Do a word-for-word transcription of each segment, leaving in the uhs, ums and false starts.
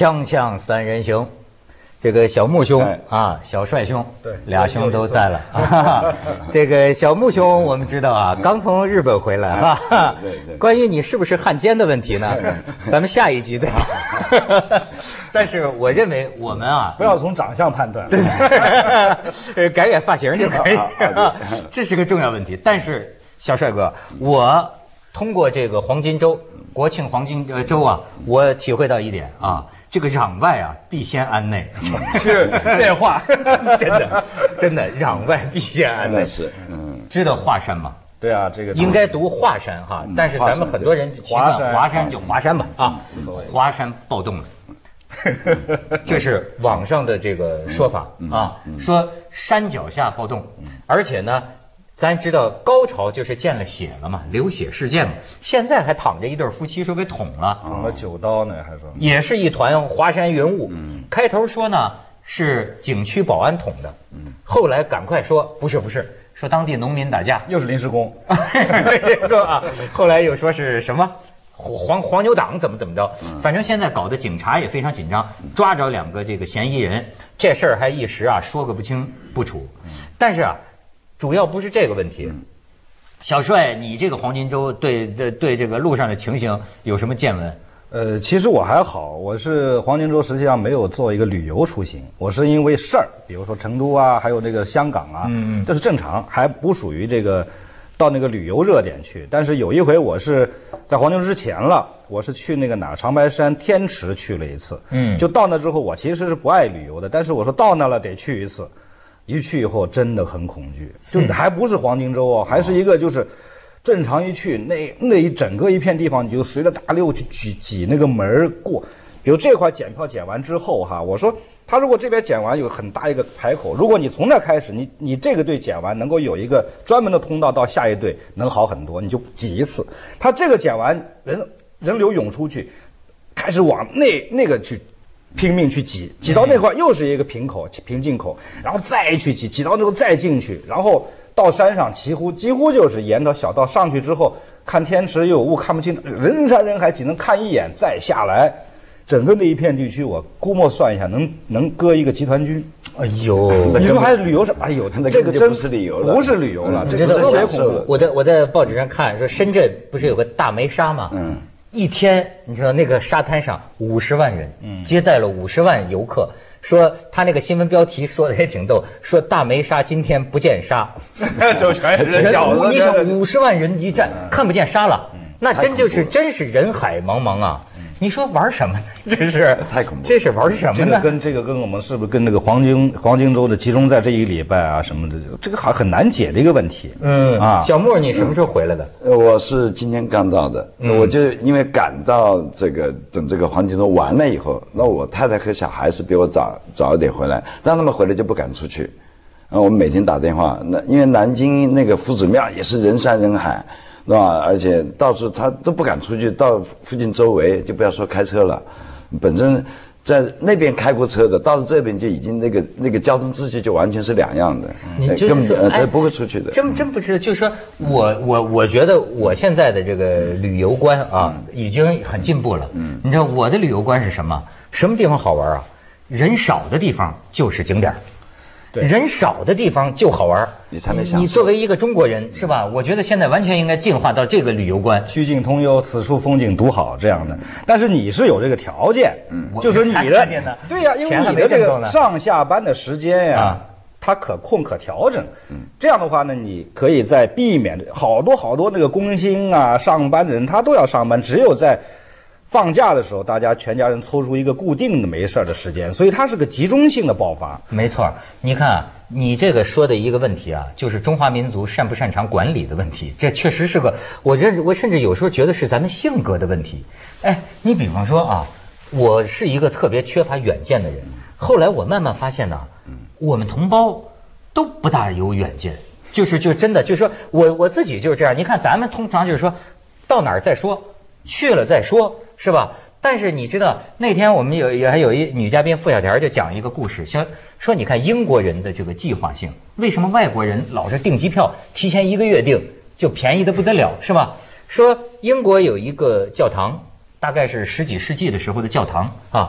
锵锵三人行，这个小木兄啊，小帅兄， 对， 俩兄都在了啊。这个小木兄，我们知道啊，刚从日本回来哈。对对。关于你是不是汉奸的问题呢，咱们下一集再谈。但是我认为我们啊， 不要从长相判断， 对对，改改发型就可以，这是个重要问题。但是小帅哥，我通过这个黄金周。国庆黄金呃周啊，我体会到一点啊，这个攘外啊必先安内， 是这话， 真的真的攘外必先安内。 是，嗯， 知道华山吗？ 对啊，这个应该读华山哈，但是咱们很多人华山华山就华山吧啊，华山暴动了，这是网上的这个说法啊，说山脚下暴动，而且呢。咱知道高潮就是见了血了嘛，流血事件嘛。现在还躺着一对夫妻，说给捅了， 捅了九刀呢，还说也是一团华山云雾。嗯、开头说呢是景区保安捅的，嗯、后来赶快说不是不是，说当地农民打架， 又是临时工。 啊，后来又说是什么黄黄牛党怎么怎么着，反正现在搞得警察也非常紧张，抓着两个这个嫌疑人，这事儿还一时啊说个不清不楚。但是啊。主要不是这个问题，小帅，你这个黄金周对对对这个路上的情形有什么见闻？ 呃，其实我还好，我是黄金周实际上没有做一个旅游出行，我是因为事儿，比如说成都啊，还有这个香港啊，嗯，这是正常，还不属于这个到那个旅游热点去。但是有一回我是在黄金周之前了，我是去那个哪长白山天池去了一次，嗯，就到那之后，我其实是不爱旅游的，但是我说到那了得去一次。一去以后真的很恐惧，就还不是黄金周哦，还是一个就是正常一去那那一整个一片地方，你就随着大溜去挤挤那个门过。比如这块检票检完之后哈，我说他如果这边检完有很大一个排口，如果你从那开始，你你这个队检完能够有一个专门的通道到下一队能好很多，你就挤一次。他这个检完人人流涌出去，开始往那那个去。拼命去挤，挤到那块又是一个瓶口、瓶进口，然后再去挤，挤到那个再进去，然后到山上几乎几乎就是沿着小道上去之后，看天池又有雾看不清，人山人海，只能看一眼再下来。整个那一片地区，我估摸算一下，能能搁一个集团军。 哎呦， 你说还是旅游是？哎呦，这个真不是旅游了， 不是旅游了， 这是特别恐怖。我在我在报纸上看说，深圳不是有个大梅沙吗？嗯。一天，你知道那个沙滩上五十万人，嗯，接待了五十万游客。说他那个新闻标题说的也挺逗，说大梅沙今天不见沙， 就全是人饺子。 你想五十万人一站，看不见沙了，那真就是真是人海茫茫啊！你说玩什么呢？这是太恐怖， 这是玩什么呢？ 这个跟这个跟我们是不是跟那个黄金黄金周的集中在这一礼拜啊什么的，这个好很难解的一个问题。 嗯啊，小莫，你什么时候回来的？ 呃，我是今天刚到的，嗯、我就因为赶到这个等这个黄金周完了以后，那我太太和小孩是比我早早一点回来，让他们回来就不敢出去。啊，我们每天打电话，那因为南京那个夫子庙也是人山人海。是吧？而且到处他都不敢出去，到附近周围就不要说开车了。本身在那边开过车的，到了这边就已经那个那个交通秩序就完全是两样的， 你根本呃不会出去的。 真真不是，就是说我我我觉得我现在的这个旅游观啊，已经很进步了。嗯，你知道我的旅游观是什么？什么地方好玩啊？人少的地方就是景点。人少的地方就好玩， 你才能享受。 你作为一个中国人是吧？我觉得现在完全应该进化到这个旅游观， 曲径通幽，此处风景独好这样的。但是你是有这个条件，嗯，就是你的，对呀，因为你的这个上下班的时间呀，啊、它可控可调整。嗯，这样的话呢，你可以在避免好多好多那个工薪啊、上班的人，他都要上班，只有在放假的时候，大家全家人抽出一个固定的没事的时间，所以它是个集中性的爆发。 没错，你看啊，你这个说的一个问题啊，就是中华民族擅不擅长管理的问题，这确实是个，我认我甚至有时候觉得是咱们性格的问题。哎，你比方说啊，我是一个特别缺乏远见的人，后来我慢慢发现呢，我们同胞都不大有远见，就是就真的就是说我我自己就是这样。你看咱们通常就是说到哪儿再说，去了再说。是吧？但是你知道那天我们有也还有一女嘉宾付小田就讲一个故事，像说你看英国人的这个计划性，为什么外国人老是订机票提前一个月订就便宜的不得了，是吧？说英国有一个教堂，大概是十几世纪的时候的教堂啊，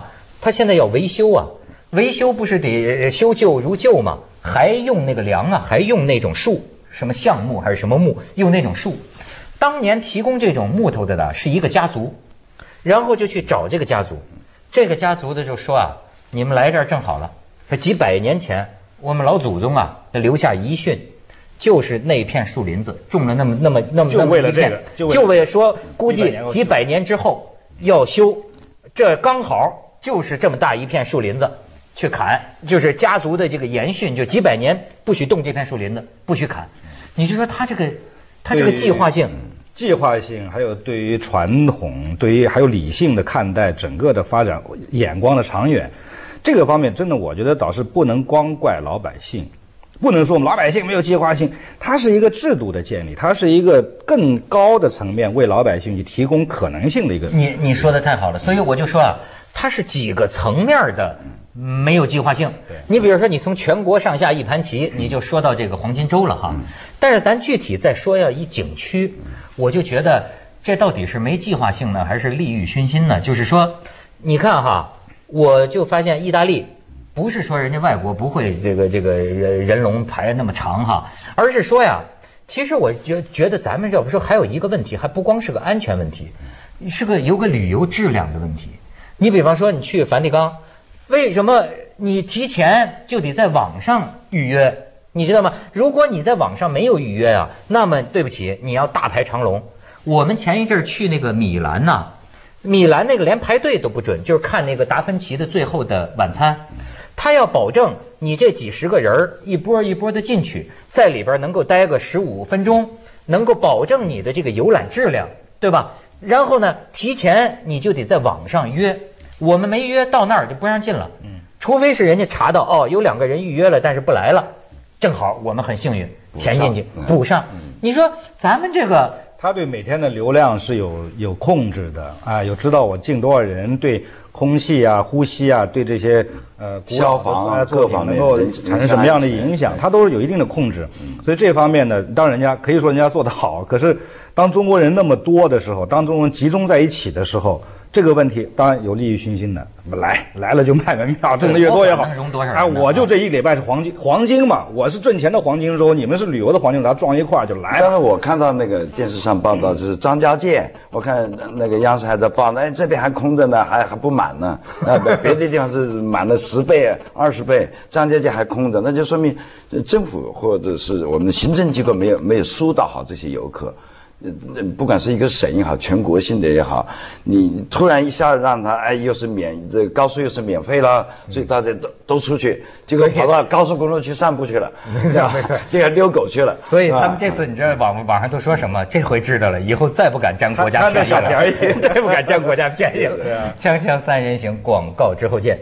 他现在要维修啊，维修不是得修旧如旧吗？还用那个梁啊，还用那种树，什么橡木还是什么木，用那种树。当年提供这种木头的呢是一个家族，然后就去找这个家族，这个家族的就说啊，你们来这儿正好了，说几百年前我们老祖宗啊留下遗训。就是那片树林子种了那么那么那么就为了这个， 就为了说估计几百年之后要修，这刚好就是这么大一片树林子，去砍，就是家族的这个严训，就几百年不许动这片树林子，不许砍。你就说他这个他这个计划性， 计划性，还有对于传统，对于还有理性的看待整个的发展眼光的长远，这个方面真的我觉得倒是不能光怪老百姓。不能说我们老百姓没有计划性，它是一个制度的建立，它是一个更高的层面为老百姓去提供可能性的一个。 你你说的太好了，所以我就说啊，它是几个层面的没有计划性。 对， 你比如说你从全国上下一盘棋，你就说到这个黄金周了哈。但是咱具体再说要一景区，我就觉得这到底是没计划性呢，还是利欲熏心呢？就是说，你看哈，我就发现意大利。不是说人家外国不会这个这个人人龙排那么长哈，而是说呀，其实我觉觉得咱们要不说还有一个问题，还不光是个安全问题，是个有个旅游质量的问题。你比方说你去梵蒂冈，为什么你提前就得在网上预约？你知道吗？如果你在网上没有预约啊，那么对不起，你要大排长龙。我们前一阵去那个米兰呐、啊，米兰那个连排队都不准，就是看那个达芬奇的《最后的晚餐》。他要保证你这几十个人一波一波的进去，在里边能够待个十五分钟，能够保证你的这个游览质量，对吧？然后呢，提前你就得在网上约，我们没约到那儿就不让进了，嗯，除非是人家查到哦有两个人预约了但是不来了，正好我们很幸运填进去补上。你说咱们这个。 他对每天的流量是有有控制的啊，有知道我进多少人，对空气啊、呼吸啊，对这些呃消防啊各方面能够产生什么样的影响，他都是有一定的控制。所以这方面呢，当然人家可以说人家做得好，可是当中国人那么多的时候，当中国人集中在一起的时候，这个问题当然有利于熏心的。来来了就卖门票，挣得越多越好。哎，我就这一礼拜是黄金黄金嘛，我是挣钱的黄金周，你们是旅游的黄金周，咱撞一块儿就来了。 但是我看到那个电视上报道，就是张家界，我看那个央视还在报，哎，这边还空着呢，还还不满呢，啊，别的地方是满了十倍、二十倍，张家界还空着，那就说明政府或者是我们的行政机构没有没有疏导好这些游客。不管是一个省也好，全国性的也好，你突然一下让他哎，又是免这高速又是免费了，所以大家都都出去，结果跑到高速公路去散步去了， 没错没错， 这个遛狗去了。 所以他们这次你知道网网上都说什么？这回知道了，以后再不敢占国家便宜了，再不敢占国家便宜了。锵锵三人行，广告之后见。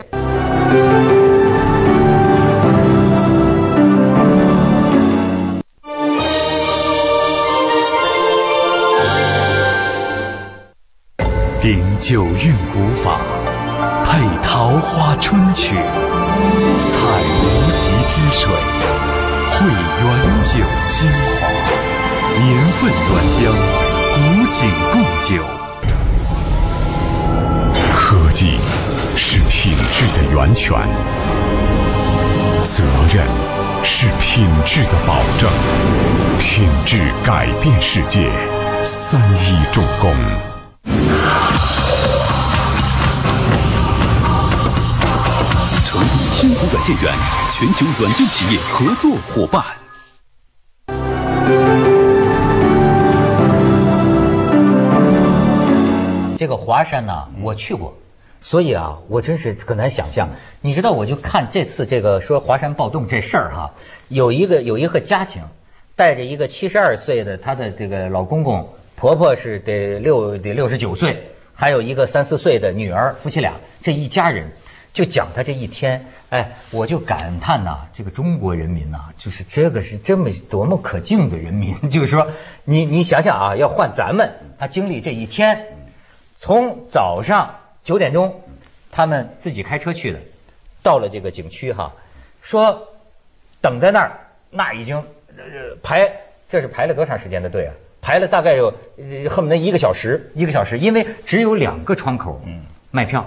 秉九韵古法，配桃花春曲，采无极之水，汇原酒精华，年份原浆，古井贡酒。科技是品质的源泉，责任是品质的保证，品质改变世界，三一重工。成都天府软件园，全球软件企业合作伙伴。 这个华山呢、啊，我去过，所以啊，我真是很难想象。你知道，我就看这次这个说华山暴动这事儿哈，有一个有一个家庭，带着一个七十二岁的他的这个老公公，婆婆是得六得六十九岁，还有一个三四岁的女儿，夫妻俩，这一家人。就讲他这一天，哎，我就感叹呐、啊，这个中国人民呐、啊，就是这个是这么多么可敬的人民。就是说，你你想想啊，要换咱们，他经历这一天，从早上九点钟，他们自己开车去的，到了这个景区哈，说等在那儿，那已经呃排，这是排了多长时间的队啊？排了大概有呃恨不得一个小时，一个小时，因为只有两个窗口，嗯，卖票。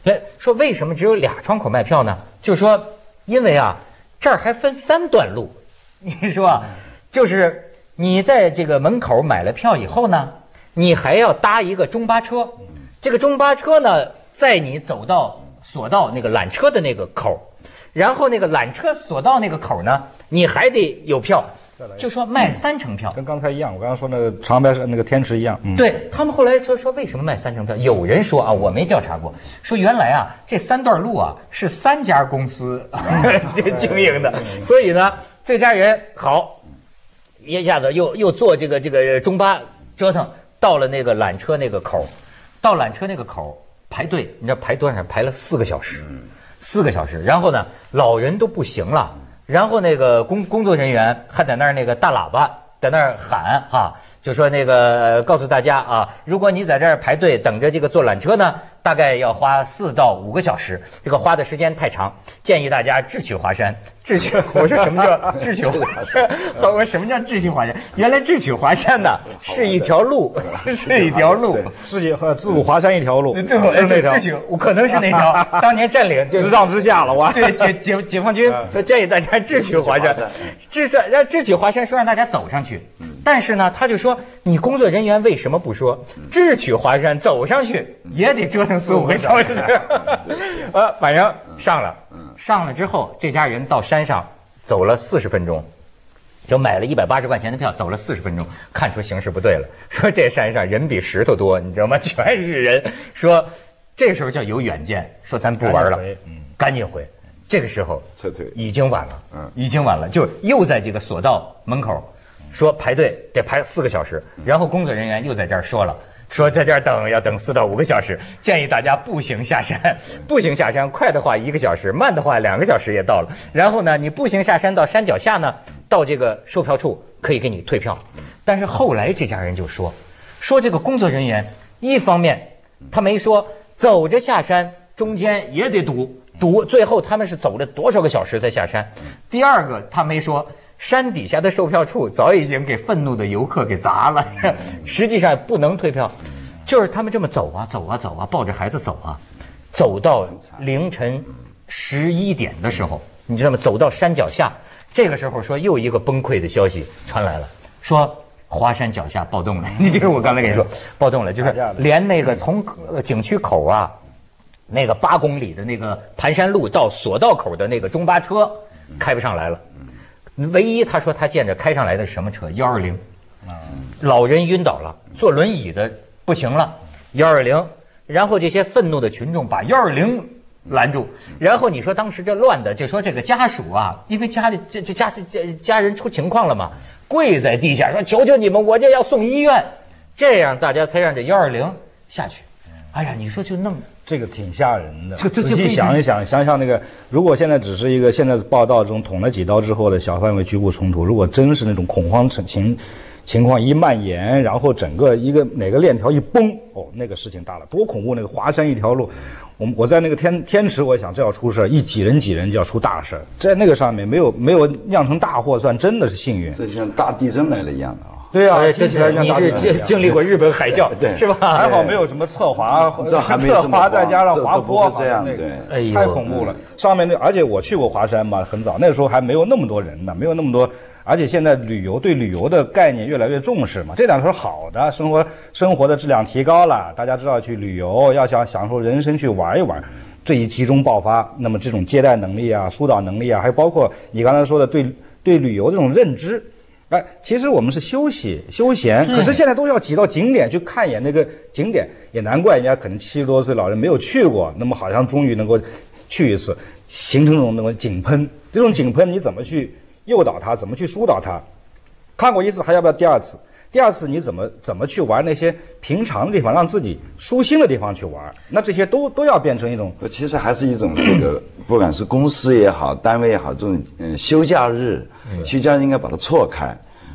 哎，说为什么只有俩窗口卖票呢？就是说，因为啊，这儿还分三段路。你说，就是你在这个门口买了票以后呢，你还要搭一个中巴车。这个中巴车呢，载你走到索道那个缆车的那个口，然后那个缆车索道那个口呢，你还得有票。就说卖三成票， 跟刚才一样，我刚刚说那个长白山那个天池一样。嗯、 对他们后来说说为什么卖三成票？有人说啊，我没调查过，说原来啊这三段路啊是三家公司这经营的，所以呢这家人好，一下子又又坐这个这个中巴折腾到了那个缆车那个口，到缆车那个口排队，你知道排多少？排了四个小时，四个小时，然后呢老人都不行了。然后那个工工作人员还在那儿那个大喇叭在那儿喊哈，就说那个告诉大家啊，如果你在这儿排队等着这个坐缆车呢，大概要花四到五个小时，这个花的时间太长，建议大家智取华山。智取，我说什么叫智取华山？我说什么叫智取华山？原来智取华山呢是一条路，是一条路， 智取和自古华山一条路， 最后是那条，智取可能是那条，当年占领直上直下了哇！ 对，解解解放军说建议大家智取华山，智是让智取华山说让大家走上去，但是呢，他就说你工作人员为什么不说智取华山走上去也得折腾四五个小时？呃，反正上了。上了之后，这家人到山上走了四十分钟，就买了一百八十块钱的票，走了四十分钟，看出形势不对了，说这山上人比石头多，你知道吗？全是人。说这时候叫有远见，说咱不玩了，赶紧回。这个时候撤退已经晚了，嗯，已经晚了，就又在这个索道门口说排队得排四个小时，然后工作人员又在这儿说了。说在这儿等要等四到五个小时，建议大家步行下山。步行下山，快的话一个小时，慢的话两个小时也到了。然后呢，你步行下山到山脚下呢，到这个售票处可以给你退票。但是后来这家人就说，说这个工作人员一方面他没说走着下山中间也得堵堵，最后他们是走了多少个小时才下山。第二个他没说。山底下的售票处早已经给愤怒的游客给砸了，实际上不能退票，就是他们这么走啊走啊走啊，抱着孩子走啊，走到凌晨十一点的时候，你知道吗？走到山脚下，这个时候说又一个崩溃的消息传来了，说华山脚下暴动了。你就是我刚才跟你说暴动了，就是连那个从景区口啊，那个八公里的那个盘山路到索道口的那个中巴车开不上来了。唯一他说他见着开上来的是什么车？幺二零，老人晕倒了，坐轮椅的不行了，幺二零，然后这些愤怒的群众把幺二零拦住，然后你说当时这乱的，就说这个家属啊，因为家里这这家这这家人出情况了嘛，跪在地下说求求你们，我这要送医院，这样大家才让这幺二零下去。哎呀，你说就弄。这个挺吓人的，仔细想一想，想想那个，如果现在只是一个现在的报道中捅了几刀之后的小范围局部冲突，如果真是那种恐慌情情况一蔓延，然后整个一个哪个链条一崩，哦，那个事情大了，多恐怖！那个华山一条路，我我在那个天天池，我想这要出事，一挤人挤人就要出大事，在那个上面没有没有酿成大祸，算真的是幸运。 这就像大地震来了一样的啊。 对啊， 对对，你是经经历过日本海啸，对，是吧？ 还好没有什么侧滑， 这还没有侧滑再加上滑坡， 这样对， 哎呦，太恐怖了。上面那，而且我去过华山嘛，很早，那个时候还没有那么多人呢，没有那么多，而且现在旅游对旅游的概念越来越重视嘛，这两条是好的，生活生活的质量提高了，大家知道去旅游要想享受人生去玩一玩。这一集中爆发，那么这种接待能力啊、疏导能力啊，还包括你刚才说的对对旅游这种认知。哎，其实我们是休息休闲，可是现在都要挤到景点去看一眼那个景点，也难怪人家可能七十多岁老人没有去过，那么好像终于能够去一次，形成这种那种井喷。这种井喷你怎么去诱导他，怎么去疏导他？看过一次还要不要第二次？第二次你怎么怎么去玩那些平常的地方，让自己舒心的地方去玩？那这些都都要变成一种， 其实还是一种这个，不管是公司也好，单位也好，这种嗯休假日，休假日应该把它错开。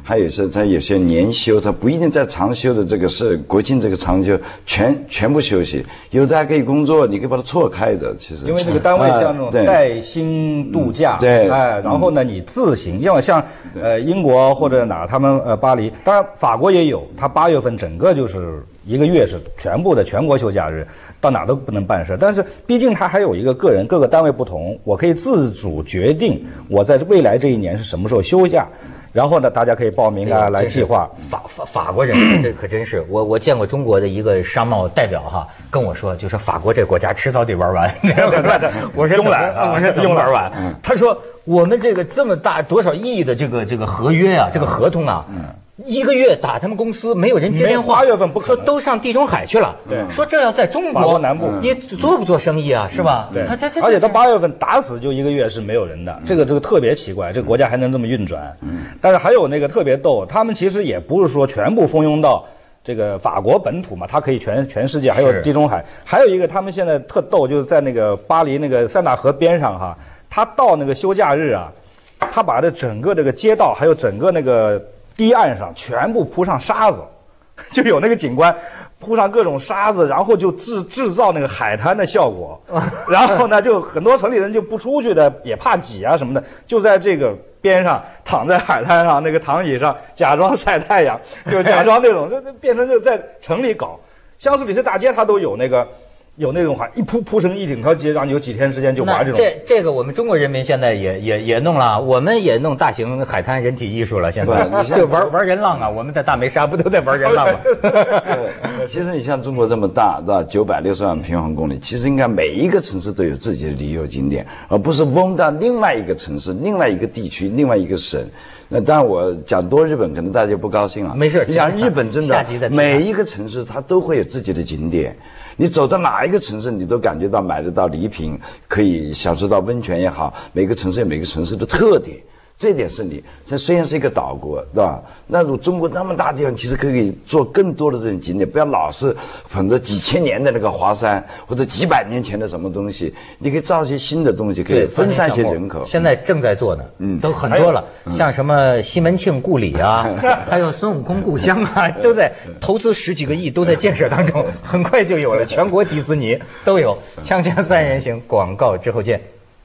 还有是他有些年休，他不一定在长休的这个是国庆这个长休全全部休息，有的还可以工作，你可以把它错开的。其实因为这个单位像那种带薪度假， 对， 哎，然后呢你自行，要像呃英国或者哪他们呃巴黎，当然法国也有，他八月份整个就是一个月是全部的全国休假日，到哪都不能办事。但是毕竟他还有一个个人，各个单位不同，我可以自主决定我在未来这一年是什么时候休假。然后呢，大家可以报名啊，来计划。 法法法国人这可真是，我我见过中国的一个商贸代表哈，跟我说，就说法国这国家迟早得玩完。我说慵懒啊，我说怎么玩完？他说我们这个这么大多少亿的这个这个合约啊，这个合同啊。一个月打他们公司没有人接电话， 八月份不可能， 说都上地中海去了。 对， 说这要在中国法国南部， 你做不做生意啊？是吧？ 对， 他他而且到八月份打死就一个月是没有人的，这个这个特别奇怪，这个国家还能这么运转。但是还有那个特别逗，他们其实也不是说全部蜂拥到这个法国本土嘛，它可以全全世界，还有地中海。还有一个他们现在特逗，就是在那个巴黎那个塞纳河边上哈，他到那个休假日啊，他把这整个这个街道还有整个那个堤岸上全部铺上沙子，就有那个景观铺上各种沙子，然后就制制造那个海滩的效果。然后呢，就很多城里人就不出去的，也怕挤啊什么的，就在这个边上躺在海滩上那个躺椅上，假装晒太阳，就假装那种，这变成就在城里搞。香榭里斯大街它都有那个。有那种海一铺铺成一整条街，让你有几天时间就玩这种。 这这个我们中国人民现在也也也弄了，我们也弄大型海滩人体艺术了。现在就玩玩人浪啊，我们在大梅沙不都在玩人浪吗？ 其实你像中国这么大，对吧？九百六十万平方公里，其实应该每一个城市都有自己的旅游景点，而不是嗡到另外一个城市、另外一个地区、另外一个省。那当然，我讲多日本，可能大家不高兴了。 没事， 你想日本真的每一个城市它都会有自己的景点。你走到哪一个城市，你都感觉到买得到礼品，可以享受到温泉也好。每个城市有每个城市的特点，这点是你。这虽然是一个岛国，对吧？那中国那么大地方，其实可以做更多的这种景点，不要老是捧着几千年的那个华山或者几百年前的什么东西。你可以造一些新的东西，可以分散一些人口。 现在正在做呢，嗯，都很多了，像什么西门庆故里啊，还有孙悟空故乡啊，都在投资十几个亿，都在建设当中，很快就有了，全国迪士尼都有。锵锵三人行，广告之后见。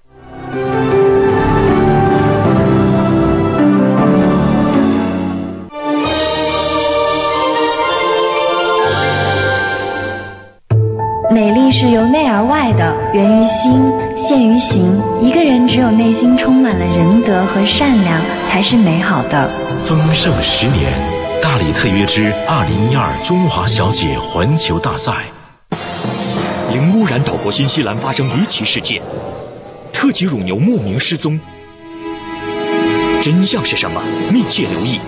美丽是由内而外的，源于心，现于行。一个人只有内心充满了仁德和善良，才是美好的。 丰盛十年，大理特约之二零一二中华小姐环球大赛。零污染岛国新西兰发生离奇事件，特级乳牛莫名失踪，真相是什么？密切留意。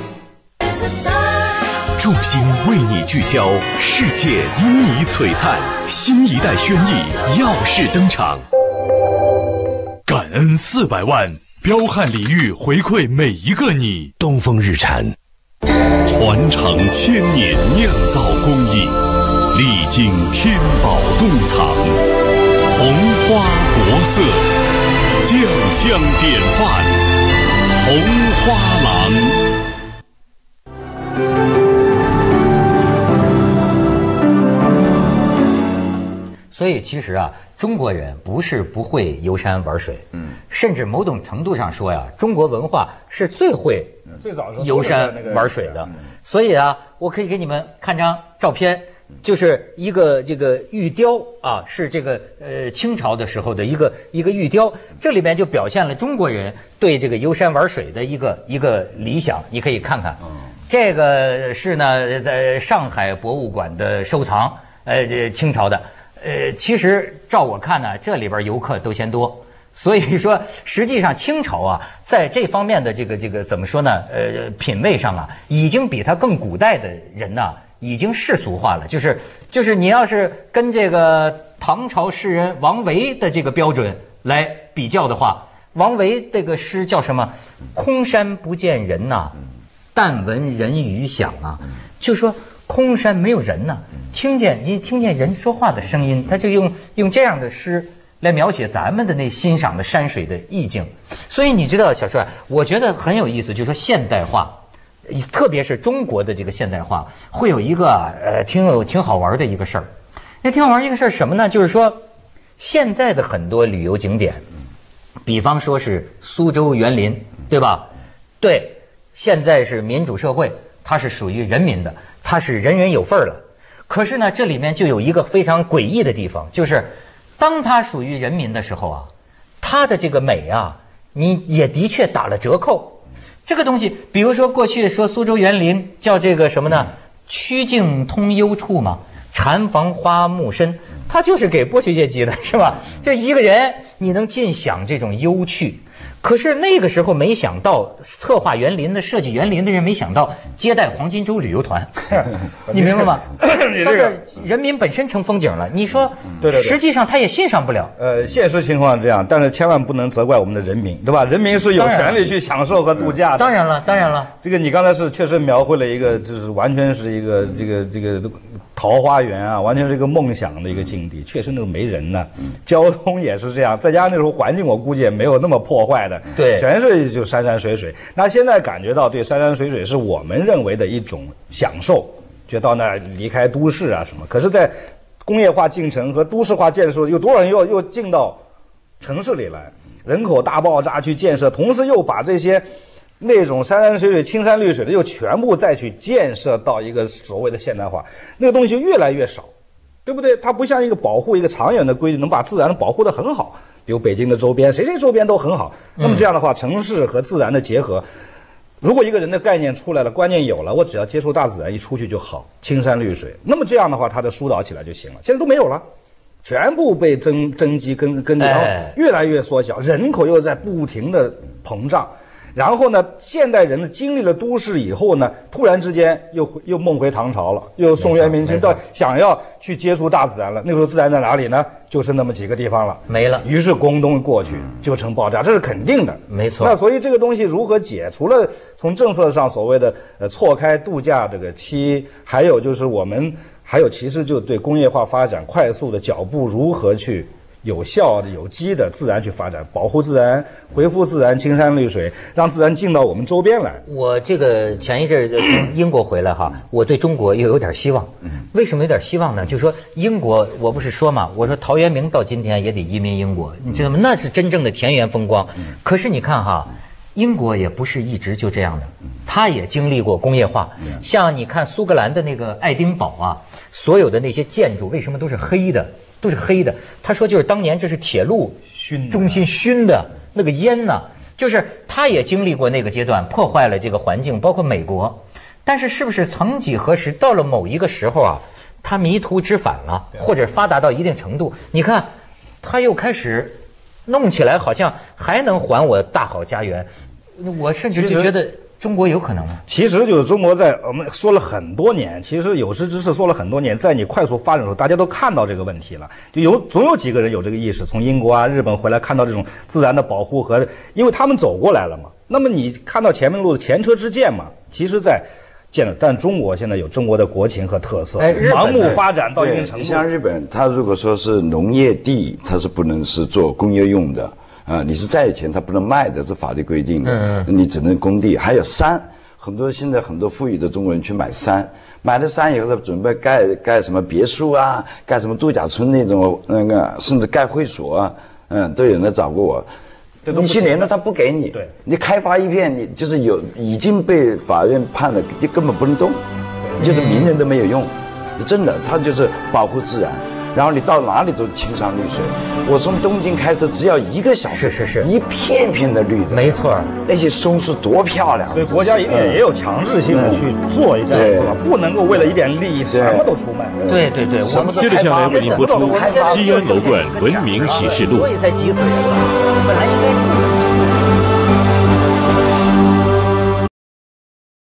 众星为你聚焦，世界因你璀璨，新一代轩逸耀世登场。 感恩四百万，彪悍礼遇回馈每一个你。 东风日产， 传承千年酿造工艺，历经天宝洞藏，红花国色，酱香典范，红花郎。 所以其实啊，中国人不是不会游山玩水，嗯，甚至某种程度上说呀，中国文化是最会最早游山玩水的。所以啊，我可以给你们看张照片，就是一个这个玉雕啊，是这个呃清朝的时候的一个一个玉雕，这里面就表现了中国人对这个游山玩水的一个一个理想，你可以看看。这个是呢，在上海博物馆的收藏，呃，这清朝的。呃，其实照我看呢，这里边游客都嫌多，所以说实际上清朝啊，在这方面的这个这个怎么说呢？呃，品味上啊，已经比他更古代的人呢，已经世俗化了。就是就是你要是跟这个唐朝诗人王维的这个标准来比较的话，王维这个诗叫什么？空山不见人呐、啊，但闻人语响啊，就说。空山没有人呢，听见一听见人说话的声音，他就用用这样的诗来描写咱们的那欣赏的山水的意境。所以你知道，小帅，我觉得很有意思，就是说现代化特别是中国的这个现代化，会有一个呃挺有挺好玩的一个事儿。那挺好玩一个事儿什么呢？就是说，现在的很多旅游景点，比方说是苏州园林，对吧？对，现在是民主社会，它是属于人民的，它是人人有份儿了。可是呢，这里面就有一个非常诡异的地方，就是当它属于人民的时候啊，它的这个美啊，你也的确打了折扣。这个东西，比如说过去说苏州园林叫这个什么呢？曲径通幽处嘛，禅房花木深，它就是给剥削阶级的，是吧？这一个人你能尽享这种幽趣。可是那个时候没想到，策划园林的、设计园林的人没想到接待黄金周旅游团，你明白吗？ 你这个人民本身成风景了，你说， 对对对， 实际上他也欣赏不了。 呃，现实情况是这样，但是千万不能责怪我们的人民，对吧？人民是有权利去享受和度假的。 当然了，当然了， 这个你刚才是确实描绘了一个，就是完全是一个这个这个桃花源啊，完全是一个梦想的一个境地，确实那种没人呢，交通也是这样，再加上那时候环境，我估计也没有那么破坏的。 对， 全是就山山水水。那现在感觉到对山山水水是我们认为的一种享受，就到那儿离开都市啊什么。可是，在工业化进程和都市化建设，有多少人又又进到城市里来，人口大爆炸去建设，同时又把这些那种山山水水、青山绿水的又全部再去建设到一个所谓的现代化，那个东西就越来越少。对不对？它不像一个保护一个长远的规律，能把自然保护得很好。比如北京的周边，谁谁周边都很好。那么这样的话，城市和自然的结合，如果一个人的概念出来了，观念有了，我只要接触大自然，一出去就好，青山绿水。那么这样的话，它的疏导起来就行了。现在都没有了，全部被增增肌跟跟然后越来越缩小，人口又在不停的膨胀。然后呢，现代人经历了都市以后呢，突然之间又又梦回唐朝了，又宋元明清，到想要去接触大自然了。那个时候自然在哪里呢？就是那么几个地方了， 没了。 于是宫东过去就成爆炸，这是肯定的。 没错。 那所以这个东西如何解？除了从政策上所谓的呃错开度假这个期，还有就是我们还有其实就对工业化发展快速的脚步如何去有效的、有机的自然去发展，保护自然，恢复自然，青山绿水，让自然进到我们周边来。 我这个前一阵从英国回来哈，我对中国又有点希望。为什么有点希望呢？就说英国，我不是说嘛，我说陶渊明到今天也得移民英国，你知道吗？那是真正的田园风光。可是你看哈，英国也不是一直就这样的，它也经历过工业化。像你看苏格兰的那个爱丁堡啊，所有的那些建筑为什么都是黑的？都是黑的。他说就是当年这是铁路中心熏的那个烟呢，就是他也经历过那个阶段，破坏了这个环境，包括美国。但是是不是曾几何时到了某一个时候啊，他迷途知返了，或者发达到一定程度，你看他又开始弄起来，好像还能还我大好家园。我甚至就觉得中国有可能吗？ 其实就是中国在我们说了很多年，其实有识之士说了很多年，在你快速发展的时候，大家都看到这个问题了，就有总有几个人有这个意识，从英国啊、日本回来看到这种自然的保护和，因为他们走过来了嘛。那么你看到前面路的前车之鉴嘛，其实在建了，但中国现在有中国的国情和特色， 哎、 盲目发展到一定程度。 你像日本，它如果说是农业地，它是不能是做工业用的。啊，你是再有钱，它不能卖的，是法律规定的。嗯嗯。你只能工地，还有山，很多现在很多富裕的中国人去买山，买了山以后，他准备盖盖什么别墅啊，盖什么度假村那种那个，甚至盖会所啊，嗯，都有人来找过我。你去年了，他不给你。对。你开发一片，你就是有已经被法院判了，你根本不能动，就是名人都没有用，真的，他就是保护自然。然后你到哪里都青山绿水，我从东京开车只要一个小时， 是是是， 一片片的绿的， 没错， 那些松树多漂亮。 所以国家一定也有强制性的去做一下，对吧？不能够为了一点利益什么都出卖。 对对对，我们接着下来为您播出《西安楼冠文明启示录》。 所以才急死人了，本来应该住。